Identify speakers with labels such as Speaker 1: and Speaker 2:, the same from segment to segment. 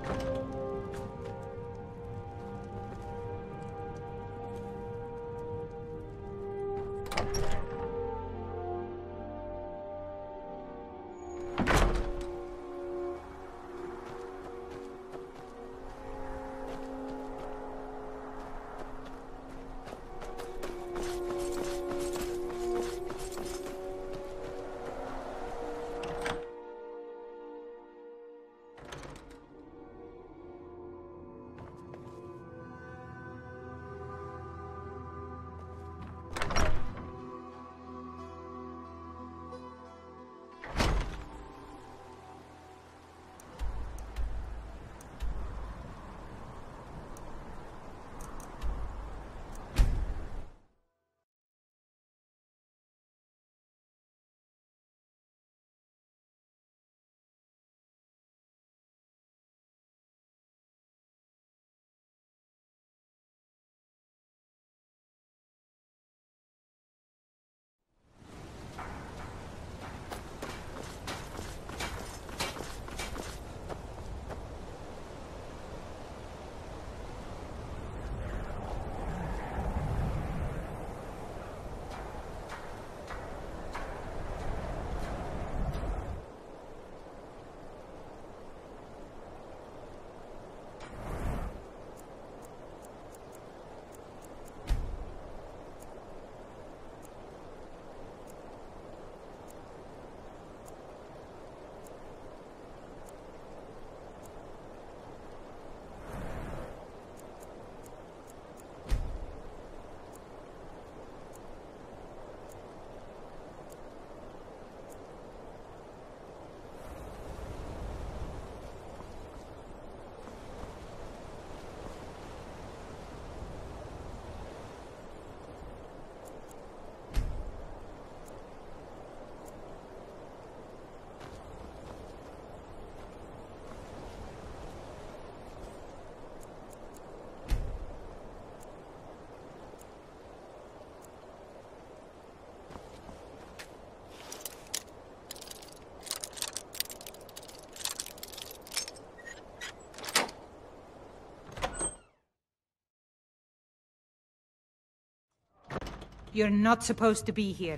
Speaker 1: You're not supposed to be here.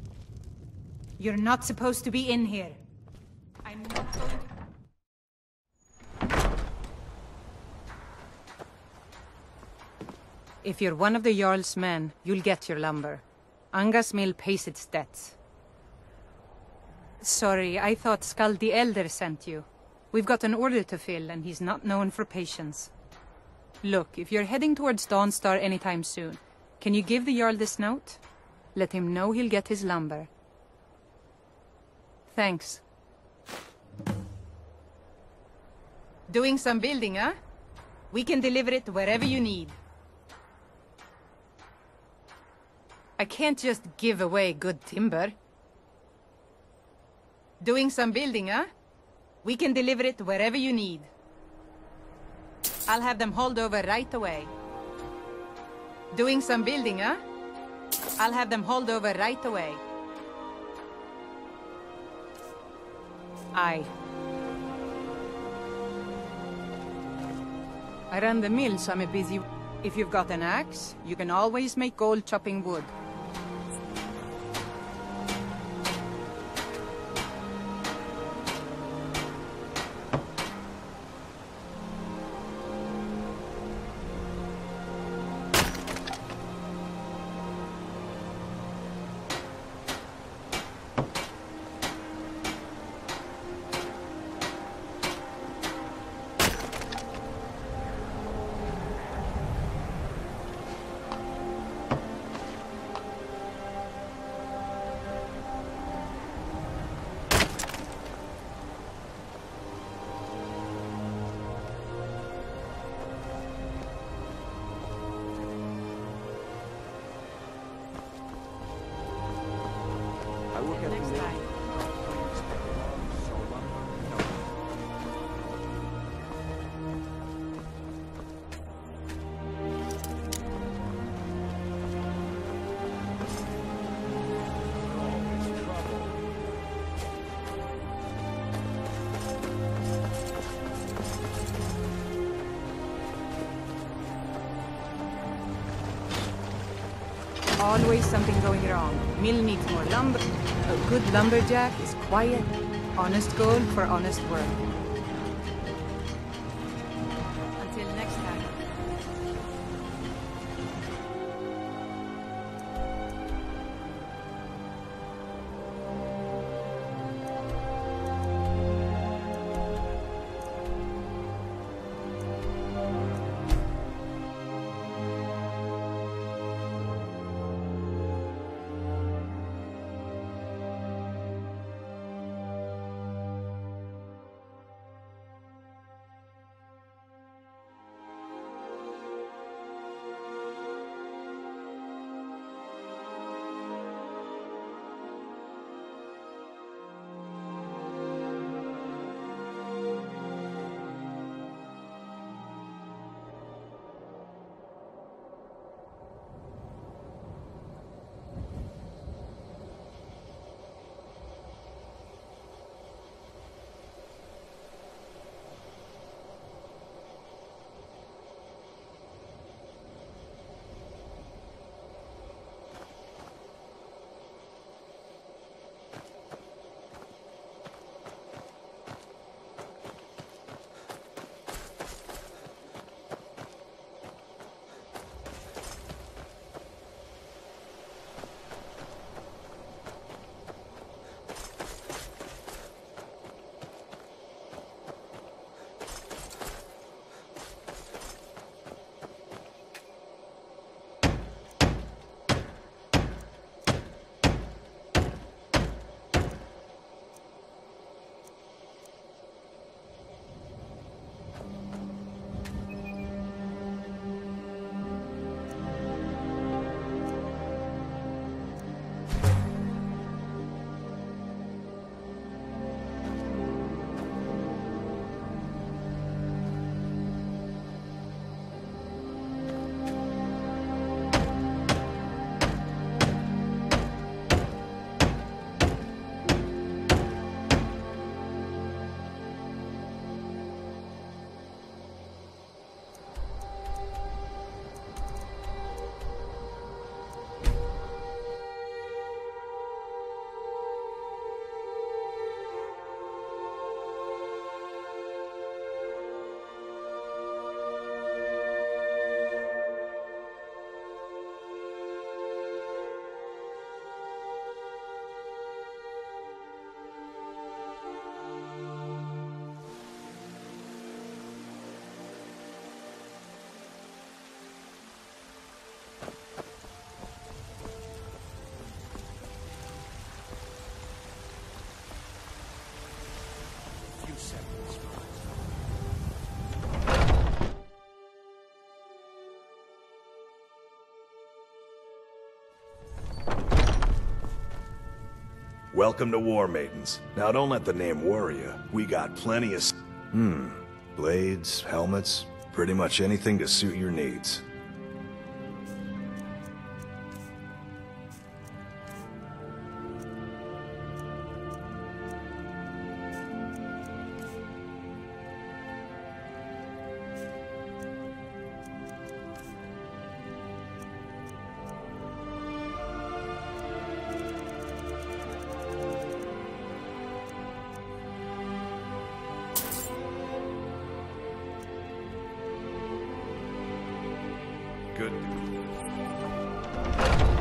Speaker 1: You're not supposed to be in here. I'm not going to... If you're one of the Jarl's men, you'll get your lumber. Angus Mill pays its debts. Sorry, I thought Skald the Elder sent you. We've got an order to fill, and he's not known for patience. Look, if you're heading towards Dawnstar anytime soon, can you give the Jarl this note? Let him know he'll get his lumber. Thanks. Doing some building, huh? We can deliver it wherever you need. I can't just give away good timber. Doing some building, huh? We can deliver it wherever you need. I'll have them hauled over right away. Doing some building, huh? I'll have them hauled over right away. Aye. I run the mill, so I'm a busy... If you've got an axe, you can always make gold chopping wood. always something going wrong. Mill needs more lumber. A good lumberjack is quiet. Honest gold for honest work. Until next time.
Speaker 2: Welcome to War Maidens. Now don't let the name worry you. We got plenty of... blades, helmets, pretty much anything to suit your needs. Good.